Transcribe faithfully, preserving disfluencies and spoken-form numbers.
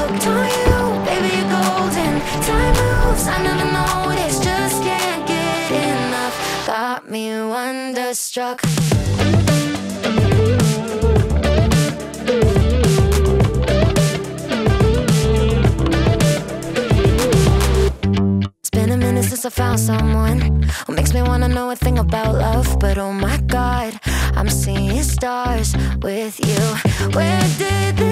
hooked on you, baby, you're golden. Time moves, I never noticed, just can't get enough. Got me wonderstruck. It's been a minute since I found someone who makes me wanna know a thing about love. But oh my God, I'm seeing stars with you. Where did